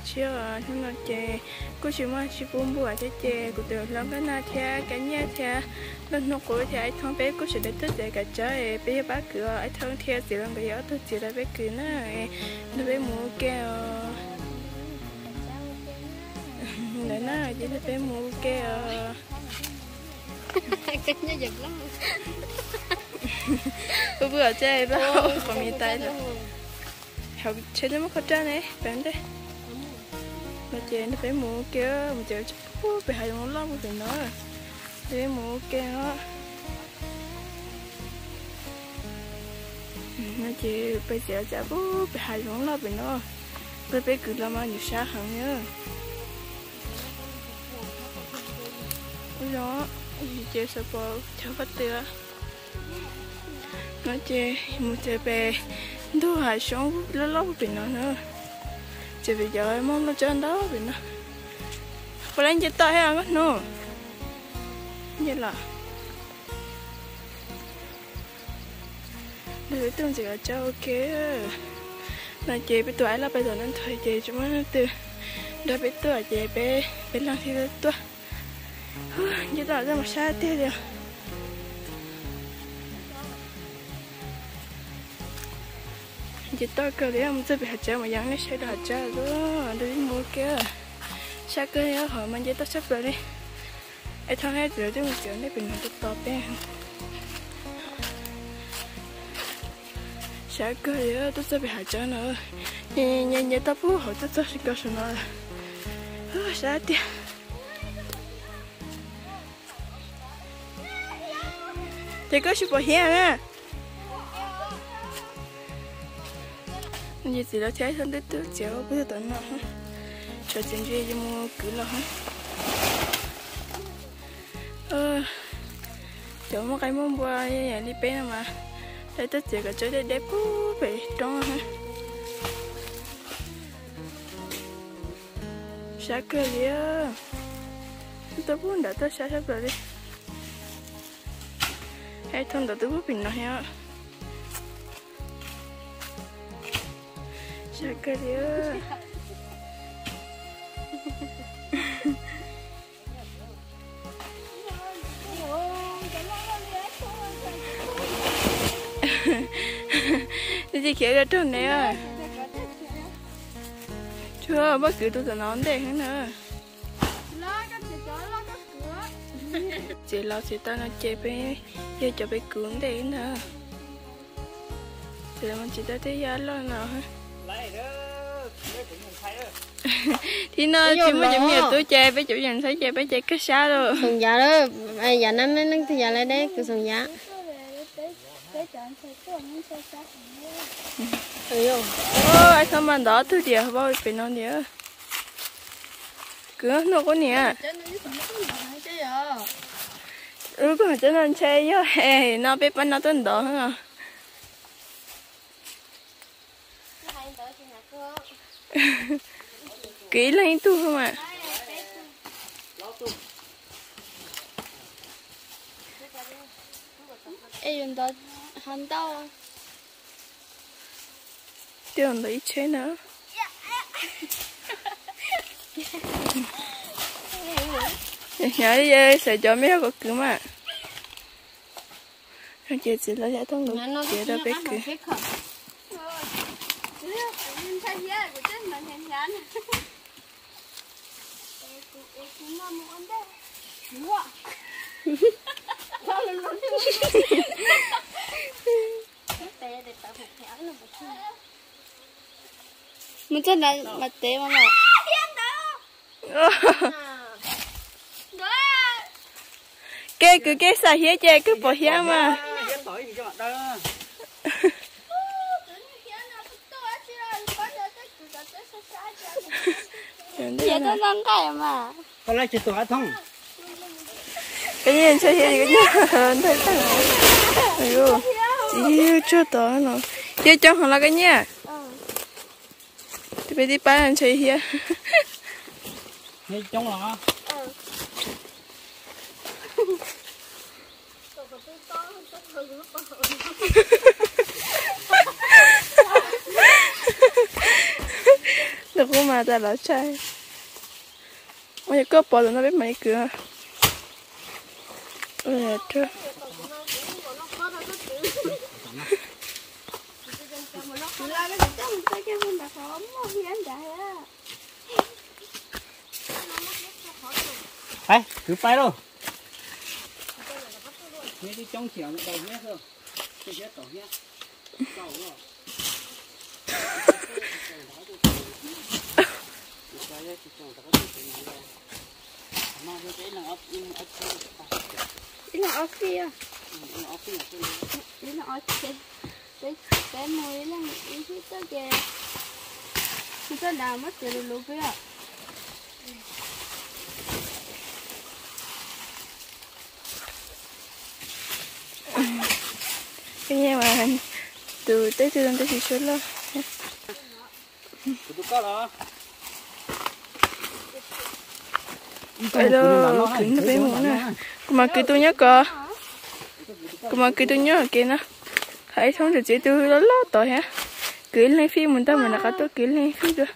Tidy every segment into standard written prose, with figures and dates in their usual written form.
chia chúng nó chè cô chỉ mà chỉ buông bùa chè chè của từ lắm cái na thia cái nhẹ thia lần nó của thia ai thong bé cô chỉ để tất cả trái bé bác cửa ai thong thia chỉ làm cái gì tôi chỉ là bé cửa nó bé mua keo để nó chỉ là bé mua keo cái nhá giật lắm tôi vừa chơi bao còn miền tây rồi học chơi nó mất ra này bạn đấy mà chơi nó phải mua kia mà chơi phải hay muốn lắm phải nói để mua kia đó nó chơi bây giờ chả bố phải hay muốn lắm phải nói bây cứ làm ăn nhiều xa hơn nhá đó chơi sập bò cho phát tiền nó chơi một chơi bè đồ hải sống lâu lâu bị nó nữa chơi bây giờ em mong nó chơi đó bị nó có lên chơi tay hay không nó như là để tương gì là cho ok là chơi với tuổi là bây giờ nó thời chơi chúng nó từ đó với tuổi chơi bé bé lang thì tuổi như là ra một xa tiêu rồi chỉ tôi cơ đấy ông chưa bị hạt trái mà dán cái xe hạt trái đó đi mua kia sao cơ nhớ hỏi mình chỉ tôi sắp rồi đi ai thằng hết rồi chứ một chuyện đấy bình thường tôi bé sao cơ đấy tôi chưa bị hạt trái nữa nhẹ tao bố hỏi tôi sẽ có sự nào sao tiêu thì có sự bảo hiểm á như gì đó thấy thân đứt tứ chéo bây giờ tận nào cho chuyện gì cho mua cứ lo hết chỗ một cái món qua như vậy đi bé mà thấy tất cả cái chỗ đây đẹp quá vậy trong ha sao cơ vậy tôi muốn đã tới sao sắp rồi đi hay thằng đó tôi muốn bình nào ha sao cơ vậy gì kia ra trong này à chưa bác cứ tôi nón đây hết nữa chị lo chị ta nó chơi bé giờ cho bé cuốn đây nữa thì mình chỉ ta thấy giá lo nào hả thì nó chỉ mới chụp nhiều túi chơi bé chủ nhân thấy chơi bé chơi cái sao đâu sùng giá đó ai giá nó thì giá lại đấy cứ sùng giá ai thăm bạn đó thứ gì bao bị nó nhớ cứ nó có nhỉ có cho nên chơi với nó biết bắn nó tên đó hả kỹ lên tu không ạ em đó hắn đâu tiền lấy chế nữa nhớ đi sẽ cho mấy cái cứ mà chị chỉ lấy giải thông được chị đâu biết kì mình chân là mặt tế mà cái xài hiế chơi cứ bỏ hiế mà giờ tôi đang cái mà có lấy chỉ tụi thông cái gì chơi hiế gì cái thấy thằng chị chưa tới nó chơi trong họ là cái nha thì bây đi bán anh chơi hiế ngay trong là được không mà ta lỡ chơi ôi có bỏ rồi nó biết mấy cửa ôi trời phải cứ phải đâu nghe đi trong chiều đầu nhé thôi cái gì tổ nhé đầu rồi Ini là office. Ini là office. Cái mùi là ý chí tới kìa. Chúng ta làm mất tiền luôn kìa. cái nhà mà từ tới thì xuống luôn tụi có đó vậy đâu kính nó bé muốn nè mà cứ tôi nhớ cơ mà cứ tôi nhớ kia nó hãy xong rồi chỉ tôi nó lót tội hả cứ lên phim mình ta mình là cả tôi cứ lên phim được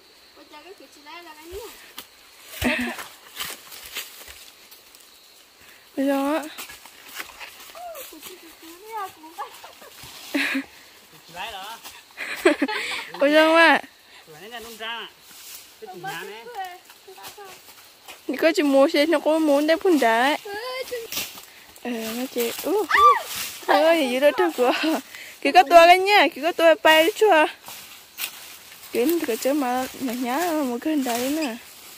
bây giờ á bây giờ mà你过去摸些，那个摸那盆栽，那这，有点这个，这个多个呢，这个多摆出啊，这个这嘛那伢没跟来呢，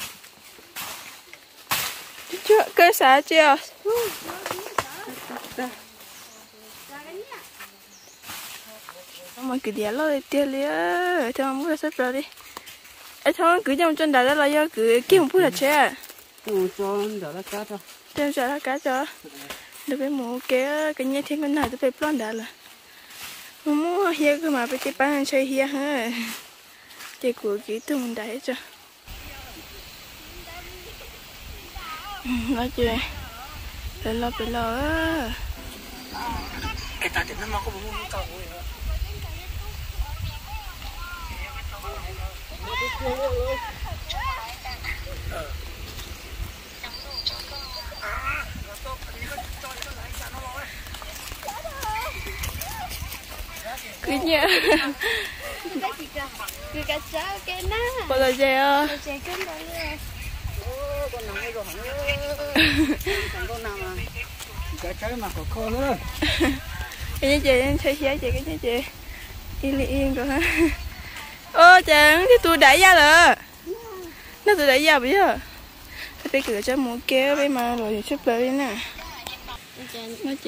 这干啥这？mà cứ đẻ lo tiền liền, thì mà mua sắp rồi đi. Thôi cứ trong chân đá là do cứ kiếm một phút là chết. cho đỡ lá cá cho. Cho lá cá cho. Được cái mũ cái nhát thiên con nào tôi phải plon đá là. Mua hia cơ mà phải tiếp bán chơi hia ha. Chơi của kỹ tôi mình đá cho. Nói chuyện. Phải lo á. Cái ta thì nó mà có một món câu rồi. Cứ nhớ Cứ cả cháo cái ná. bao giờ chơi à? Chơi cái đó nè. Con nào rồi hẳn con nào mà cái chơi mà có khô nữa. Cái chơi chơi hia chơi cái chơi yên rồi hả? Ô chẳng thì tôi đẩy ra rồi nó tôi đẩy ra bây giờ phải cửa cho mua kéo với mà rồi xếp lại nè nó chị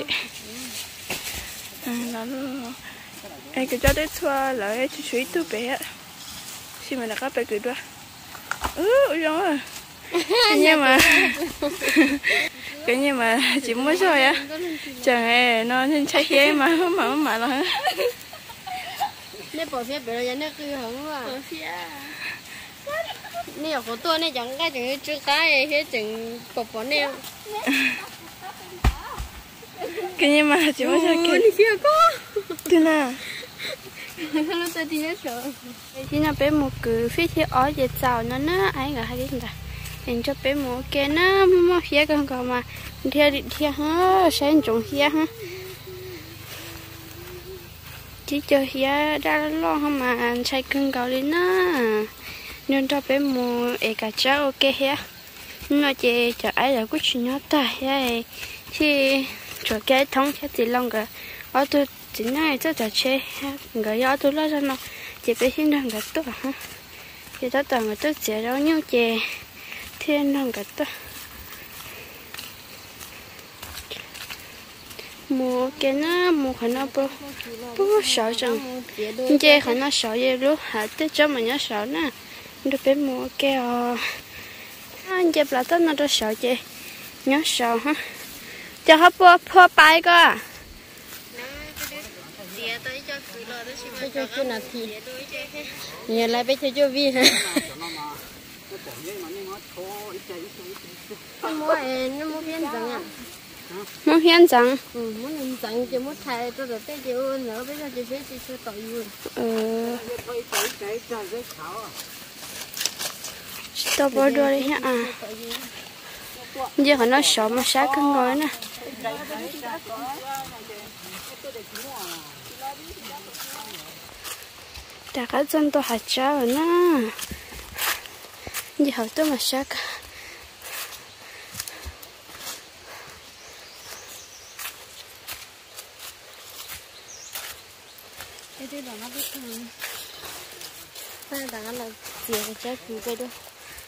nó luôn anh cứ cho tới thua lại suy tôi bé xin mà là các bé cười đua rồi cái như mà chỉ mới rồi á chẳng hề nó nên chạy hia mà là Nếu bỏ phía bể rồi nó cứ hứng à. Nếu có tua này chẳng cái chừng trước cái hết chừng bỏ neo. cái như mà chỉ mới rồi kia có. từ nào Nó tới đi hết rồi. khi nào bé một cứ phía phía ở về chào nó ai ngờ hay cái gì anh cho bé một cái nó mà phía con còn mà theo ha sáng trồng phía ha chỉ chơi hia đã lo không mà chạy cưng gạo lên á nên cho bé mua cả cháu ok hia nó chỉ cho ai là quyết chuyện nhớ ta hia thì cho cái thông cái gì long cả ở tôi chỉ này cho cho chơi người ở tôi lo cho nó chỉ bé xin rằng cái tốt ha thì đó toàn người tôi chỉ đâu nhiêu chè thiên rằng cái tốt mua cái nó mua khả năng bố sợ rằng chơi khả năng sợ gì luôn hả tới cho mình nhớ sợ nè được bé mua cái anh chơi là tất nó đâu sợ chơi nhớ sợ ha cho hấp phô bài cơ Bây giờ chưa nào thì nhớ lại bây giờ chưa vi hả nó mua viên rằng à muốn hiến rằng muốn làm rằng chỉ muốn thay tôi được cái chịu nữa bây giờ chỉ biết chỉ chưa tội luôn tao bỏ đua đi nhá à giờ họ nói sợ mà sát cân rồi nè đã cả dân tôi hạt cháo rồi nè giờ họ tôi mà sát cái đó nó biết không đây là nó chia cái trái củ cái đó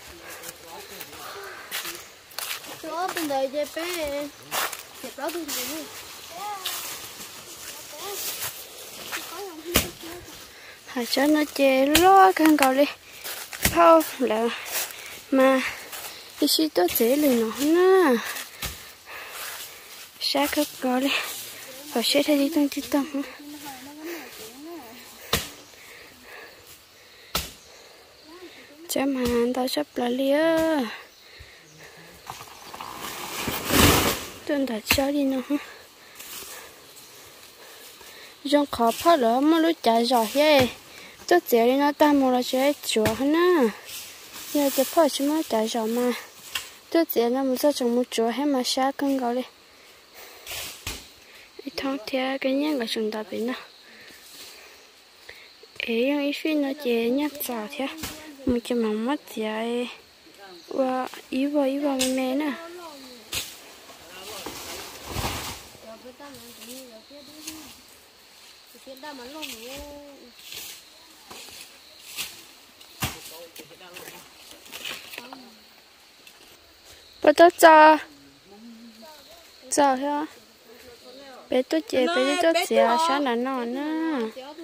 chỗ bên đây dễ bé dễ đó tôi thấy hạt cho nó chè lo khăn cầu đi thâu là mà cái gì tốt dễ liền nó nè sát khớp cầu đi và sẽ thay đi tăng tích tăng chả mà tao sắp lại lia tôi đã cho đi nữa trong khó phát đó mà lúc chạy giỏi thế tôi dễ đi nó ta mua là chơi chùa nữa giờ tôi phát chúng nó chạy giỏi mà tôi dễ nó muốn cho chúng một chùa hay mà sát cân gọi đi thằng thế cái nhang của chúng ta bị nó ấy những cái nó dễ nhắc giỏi thế mình chỉ mong mất dài và ý vào mẹ nè bắt đầu cho thế bé tôi chơi bé tôi chơi sáng là nó nè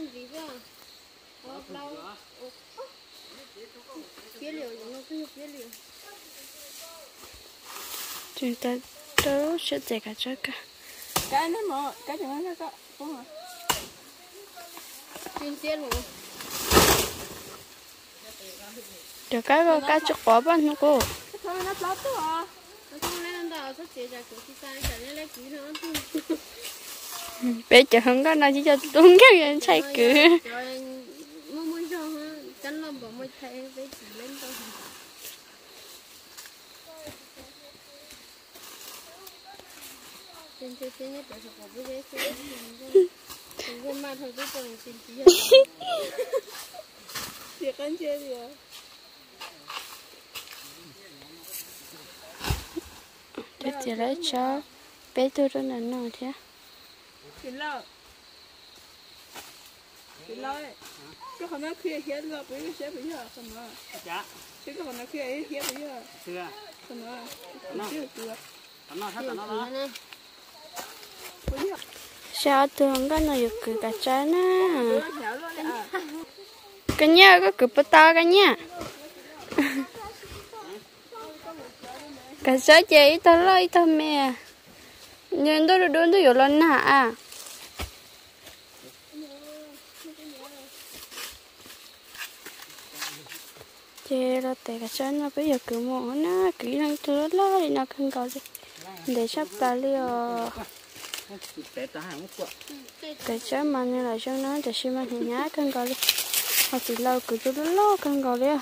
chúng ta đâu sẽ chơi cả chơi cả cái này mà cái gì nó có đúng rồi chuyên tiền luôn được cái chụp bỏ bên nó cô thôi nó lót thôi à bé chờ không có nó chỉ cho đúng cái người chạy cứ việc anh chơi gì à để chị lấy cho bé tôi đó là nó thế chị lo cái hôm nay khuya hết rồi bây giờ bây giờ xong rồi dạ cái hôm nay khuya hết bây giờ chưa xong rồi chưa được nó hết rồi nó đó sao thường cái này cứ cả trái nè cái nhà có cứ bắt ta cái nhà cả trái chị tao lấy tao mẹ nhưng tôi đun tôi rồi lần hả chè là tại cả trái nó bây giờ cứ mua nó kỹ năng tôi lo thì nó không có gì để sắp ta liều cái trái mà này là cho nó để xem mà hình nhá không có đi họ chỉ lâu cứ tôi lo không có đi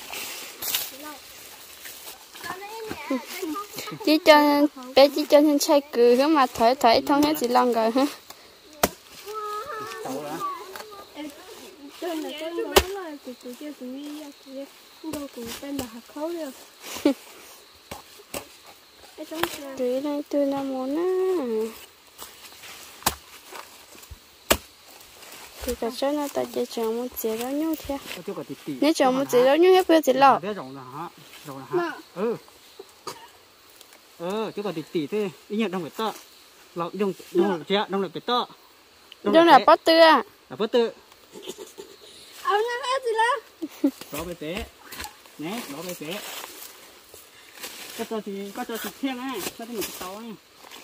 chỉ cho bé chỉ cho nên chạy cứ cái mà thổi thông hết chỉ lòng rồi hả tụi này tụi nào muốn á thì cả cho nó ta chỉ chọn một chế đó nhau thế nếu chọn một chế đó nhau hết bây giờ lọ chứ còn tỉ thế ý nhận đông phải to lọ đông chế đông lại phải to đông là bắt tư à là bắt tư ông nó hết gì đó đó phải thế nè đó phải thế có cho chị thiêng á có cho mình tàu á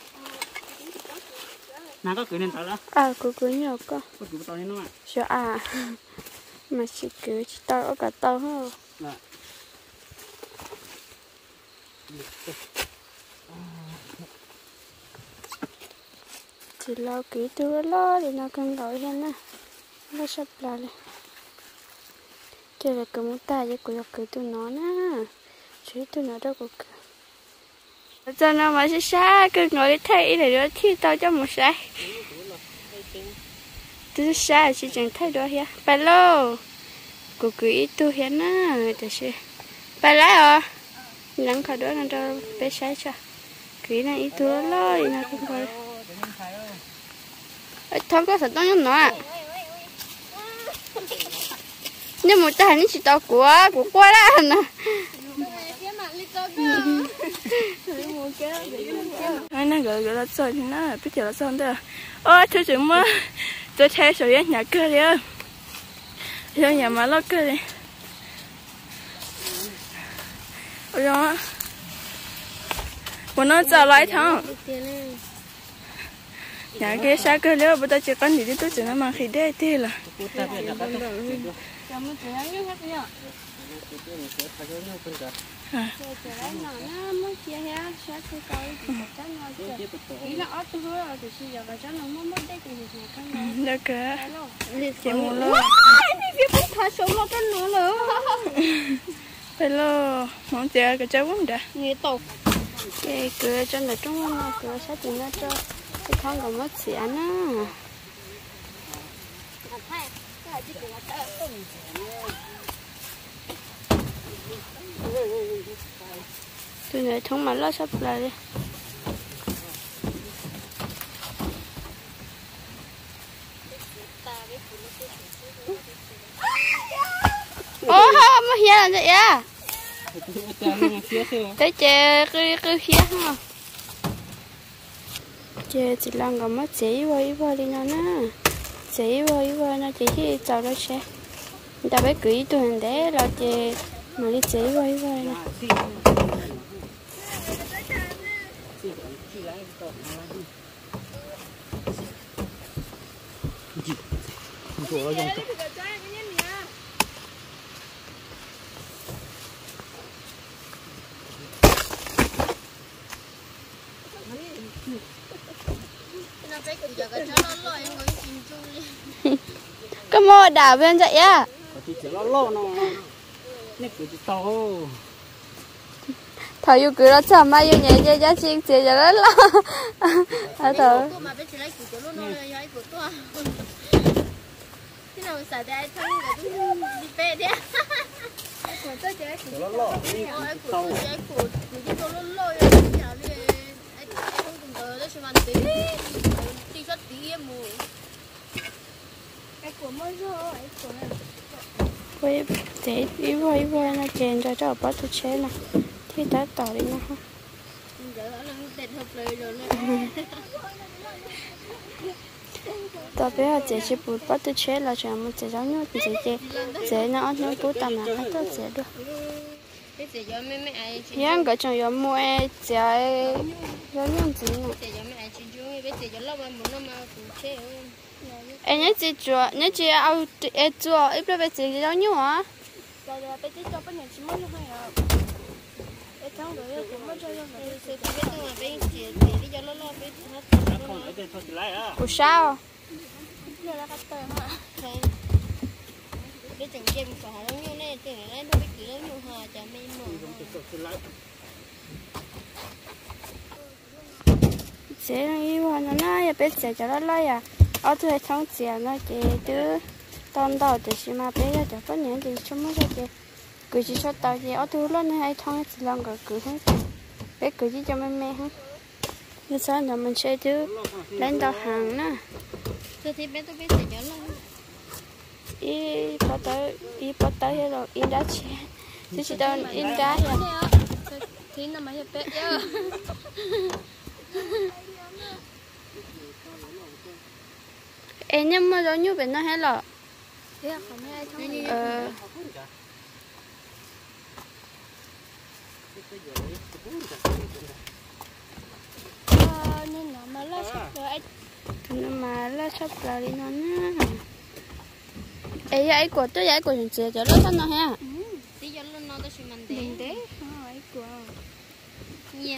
nào có cửa nên tàu đó à cứ nhiều cơ có cửa tàu nên nó à sợ à mà chỉ cứ chỉ tao ở cả tao thôi chỉ lo kỹ tôi lo thì nó cần gọi hơn nè nó sắp lại chơi là cứ muốn ta với cô cứ tụi nó nè chứ tụi nó đâu có cứ cho nó mà xa cứ ngồi đi thấy để đó thi tao cho một sai từ xa chỉ chẳng thấy đó hả bà lô cô cứ ít tu hả nè để xem bà lái à lắng khỏi đó nó cho bé sai cho cứ này ít tu lo thì nó cũng coi thằng có thật tao nó à nhưng mà ta hình chỉ tao của qua đó nè ai nó gọi là chơi thì nó biết giờ là sao đó ôi thôi chuyện mà tôi thấy rồi nhà cơ đi ơi giờ nhà mà lo cơ đi rồi bọn nó trả lại thằng nhà cái sao cơ liệu bây giờ chỉ cần gì tôi chỉ nó mang khi đấy thì là được cả chị muốn lo phải lo mong chờ cái cháu cũng đã nghe tộc cái cửa cho nó trong nó cửa sát thì nó cho cái con còn mất xỉa nữa tôi nói thông mà lo sắp lại đi ô mà hiện là vậy à cái chè cái phía ha chè chỉ làm cái mất chỉ vô đi nó nè chỉ vô nó chỉ khi cháu nó sẽ ta phải cưỡi tuần để là chè mà đi chỉ vô nè cái mò đảo bên vậy à thầy yêu cứ nó chả mai yêu nhảy chơi giá chiên chơi cho nó lo à thở với để đi voi nó chèn cho cháu bắt tôi chế nè thì ta tỏ đi nha ha tao biết là chế chỉ bút bắt tôi chế là chẳng muốn chế giống như chế nó nó bút tao mà hết tao chế được hiện cái trong yếm mua chế giống như gì nè em nhớ chị chùa nhớ chị ao chùa ít bây giờ chị giống như hả của sao sẽ đi vào nó bé sẽ cho nó lấy à ở tôi trong tiền nó chỉ đứa tao đầu thì chỉ mà bé cho có những gì chúng nó cho cứ chỉ cho tao gì ở tôi lên hay thong chỉ làm cái cứ hết bé cứ chỉ cho mẹ hết như sao là mình sẽ đứa lên tàu hàng nè tôi thì bé tôi biết sẽ nhớ luôn y bắt tới hết rồi in đã chết tôi chỉ tao in đã rồi thì nó mà bé chứ em nhưng mà giống như bên nó hết rồi nên nó mà lo sắp rồi nó mà lo sắp rồi đi nó nè ấy của tôi ấy của chị cho nó thân nó ha tí cho nó tôi xin mình đấy ấy của nhiều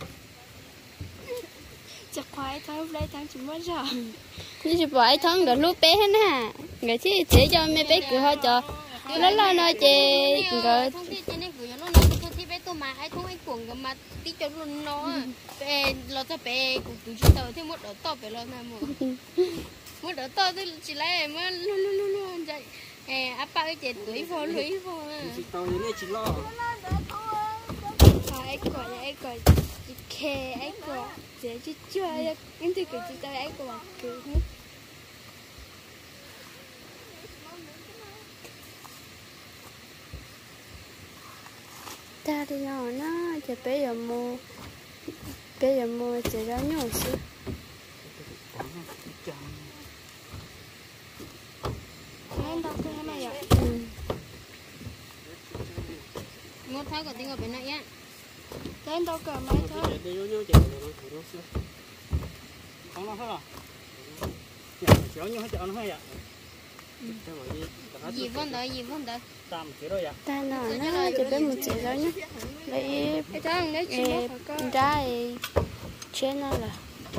chắc khoai tháng đây tháng chúng mới rồi như chị bỏ tháng được lúc bé hết nè người chứ chỉ cho mấy bé cứ hơi cho là nó chị rồi thông tin trên này gửi nó thông tin bé tôi mà ai thông ai cuồng cái mà tí cho luôn nó bé lo cho bé cũng cứ chút tàu thêm một đợt to bé lo này một đợt to thì chỉ lấy mà luôn vậy áp cái chết lưỡi vô chỉ tao như này chỉ lo ai coi khe ai coi dễ chứ chơi những thứ cái chị tao ai coi cứ ta đi nhỏ nó chỉ bây giờ mua chỉ ra nhỏ xíu nên đâu cứ hay mày vậy một tháng còn tính ở bên này á lên đâu cả mấy thôi không nó hết rồi chéo nhau hết chợ nó hay ạ gì vốn đấy tam chỉ rồi ạ ta nó chỉ biết một chỉ ra nhá lấy cái thằng đấy chỉ một phải có ra trên nó là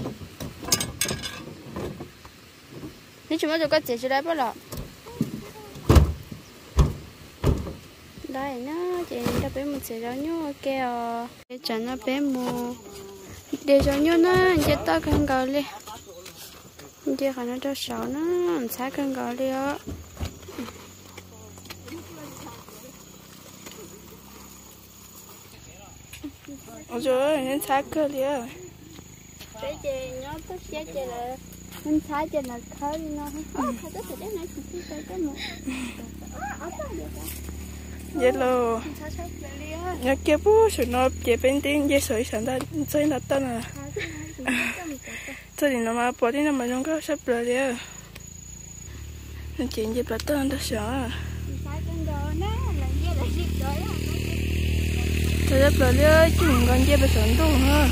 你怎么就个解起来不了？đây nó chị đã bé một sợi rau nhô kêu để cho nó bé một để cho nhô nó chết to cần gạo đi chị còn nó cho sầu nó xả cần gạo đi á ôi trời nên xả cơ đi á cái chị nhớ tất cả chị là nên xả chị là khơi nó không phải tất cả cái này chỉ cái một vậy lo nhớ kia bố sự nó chế bên tin dễ sợi sản ra chơi nó tên à cho nên nó mà bỏ đi nó mà trong cái sắp rồi đi à nên chuyện gì là tên đó sợ tôi sắp rồi đi chứ mình còn dễ bị sợn đâu ha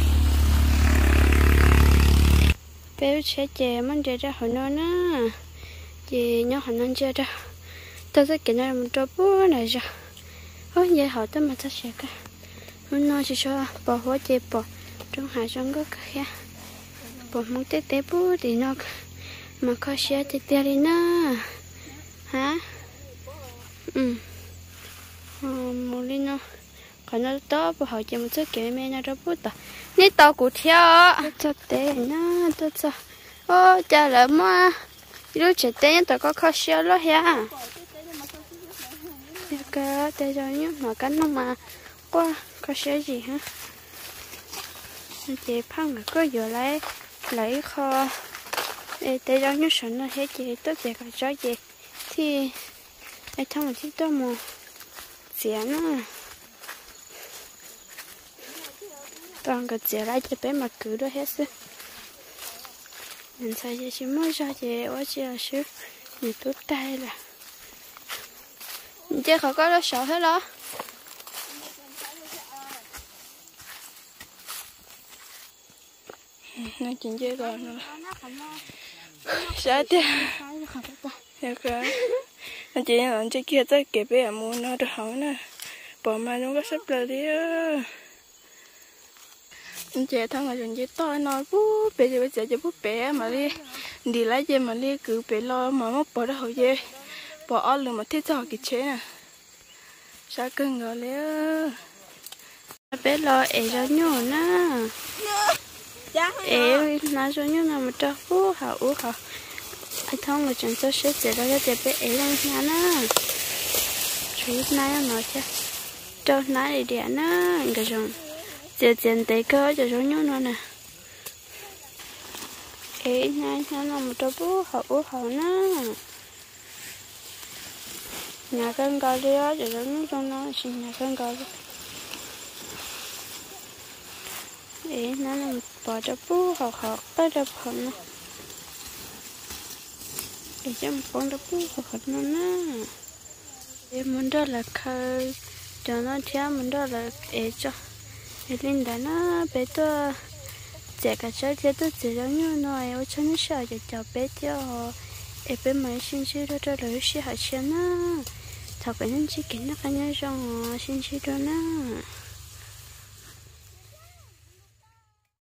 bé sẽ chè mình chơi ra hồi nó nè chị nhớ hồi nó chơi ra tôi sẽ kể một trò bố này ra ôi vậy họ tới mà ta sẽ cả muốn nói chỉ cho bỏ hoa chè bỏ trong hải trong cái kia bỏ muốn tết tết bố thì nó mà có xe tết tết đi nè hả một đi nó còn nó to bỏ họ chè một chút kể mẹ nó trò bố ta nít tao cũng theo cho tết nè tôi cho ô cha là mà lúc trẻ tết tao có khó xe lo ha cái tay cho nhá mà cắn nó mà qua có xe gì hả chị phăng là có vừa lấy kho tay cho nhá sẵn là hết chị tốt chị cả cho chị thì ai thông một chút đó mà xé nó toàn cái xé lại cho bé mà cứ đó hết sức mình sai chị chỉ mới cho chị ở chị là xíu nhiều tốt tay là chứ không có sợ hết đó nó chuyện chơi rồi nữa sợ chứ được rồi anh chị là anh chị kia tới kịp bé mua nó được hỏi nè bỏ mà chúng có sắp rồi đi á anh chị thằng là chuyện chơi to nói bố bé giờ bây giờ cho bố bé mà đi lấy gì mà đi cứ bé lo mà mất bỏ đó hồi gì bỏ ăn luôn mà thiết cho cái chế nè sao cưng gọi léo bé lo ế cho nhau nè ế nói cho nhau là một trò hú hả anh thông là chẳng cho xếp để đó cho bé ế lên nhà nè chú nãy nói chứ cho nãy để đẻ nè cái giống tiền tay cơ cho nhau nữa nè ế nãy nó là một trò hú nè nhà con gà đi á, giờ nó trong nó xin nhà con gà đi. Để nó làm bỏ cho bố học tới đập hận. Để cho một con đập bố học nó nè. Để muốn đó là khơi cho nó theo muốn đó là để cho để linh đã nó bé tôi trẻ cả cháu trẻ tôi chỉ giống như nói ở trong nó sợ cho bé cho em bé mới sinh ra đó cho lời sẽ hỏi xem nó thật phải nên chỉ kiến nó phải nhớ rằng sinh ra đó nè